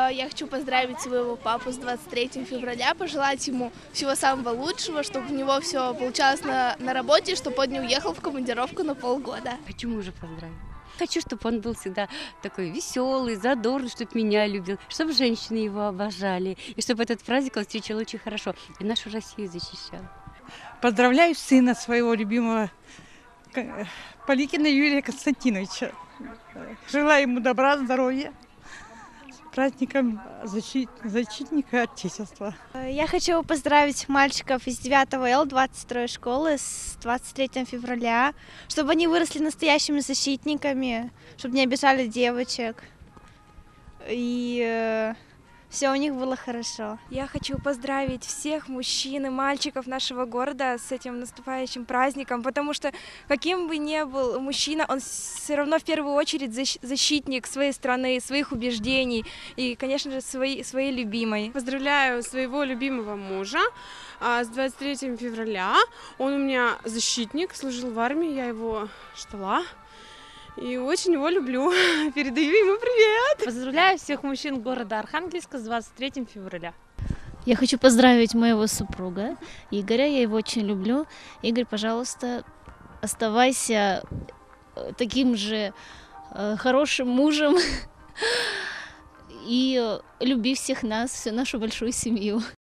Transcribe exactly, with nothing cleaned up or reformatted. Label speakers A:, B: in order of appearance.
A: Я хочу поздравить своего папу с двадцать третьим февраля, пожелать ему всего самого лучшего, чтобы у него все получалось на, на работе, чтобы он не уехал в командировку на полгода.
B: Хочу мужа поздравить. Хочу, чтобы он был всегда такой веселый, задорный, чтобы меня любил, чтобы женщины его обожали, и чтобы этот праздник он встречал очень хорошо, и нашу Россию защищал.
C: Поздравляю сына своего любимого, Поликина Юрия Константиновича. Желаю ему добра, здоровья. С праздником защит... защитника Отечества.
D: Я хочу поздравить мальчиков из девятого Л двадцать второй школы с двадцать третьим февраля, чтобы они выросли настоящими защитниками, чтобы не обижали девочек. И э, все у них было хорошо.
E: Я хочу поздравить всех мужчин и мальчиков нашего города с этим наступающим праздником, потому что каким бы ни был мужчина, он все равно в первую очередь защитник своей страны, своих убеждений и, конечно же, своей, своей любимой.
F: Поздравляю своего любимого мужа с двадцать третьим февраля. Он у меня защитник, служил в армии, я его ждала. И очень его люблю. Передаю ему привет.
G: Поздравляю всех мужчин города Архангельска с двадцать третьим февраля.
H: Я хочу поздравить моего супруга Игоря, я его очень люблю. Игорь, пожалуйста, оставайся таким же э, хорошим мужем и люби всех нас, всю нашу большую семью.